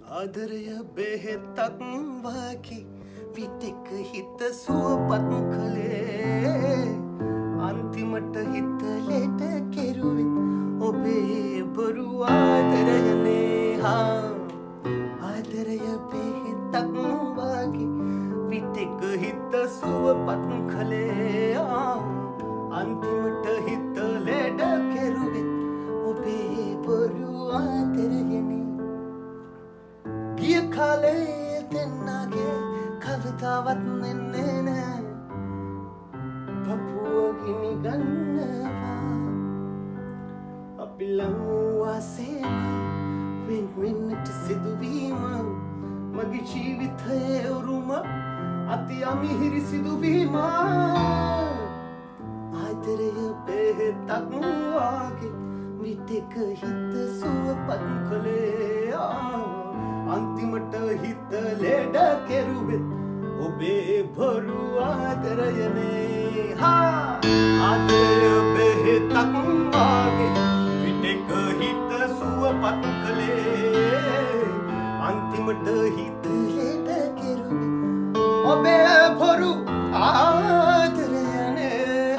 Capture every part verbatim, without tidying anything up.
ආදරය බෙහෙතක් වාගේ පිටක හිත සුවපත් කළේ අන්තිමට හිත ලෙඩ කෙරුවෙත් ඔබේ බොරු ආදරයනේ හා ආදරය බෙහෙතක් වාගේ පිටක හිත සුවපත් කළේ අන්තිමට හිත ලෙඩ කෙරුවෙත් ඔබේ බොරු ආදරයනේ ගිය කාලේ දෙන්නගේ කවිතාවත් නෙන්නේ නෑ පපුව ගිනි ගන්නවා අපි ලංවාසේම වෙන් වෙන්නට සිදුවීම මගේ ජීවිතයේ උරුම අති අමිහිරි සිදුවීම ආදරය බෙහෙතක් වාගේ මිටක හිත සුවපත් කළේ අන්තිමට හිත ලෙඩ කෙරුවෙත් ඔබේ බොරු ආදරයනේ හා ආදරය බෙහෙතක් වාගේ පිටක හිත සුවපත් කළේ අන්තිමට හිත ලෙඩ කෙරුවෙත් ඔබේ බොරු ආදරයනේ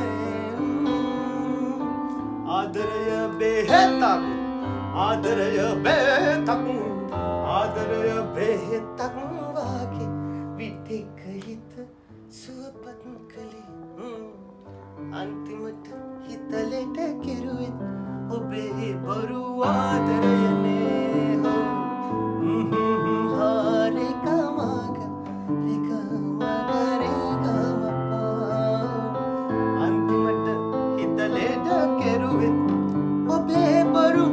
ආදරය බෙහෙතක් ආදරය බෙහෙතක් ආදරය බෙහෙතක් වාගේ විටක හිත සුවපත් කළේ අන්තිමට හිත ලෙඩ කෙරුවෙත් ඔබේ බොරු ආදරයනේ හරි කමක අන්තිමට හිත ලෙඩ කෙරුවෙත් ඔබේ බොරු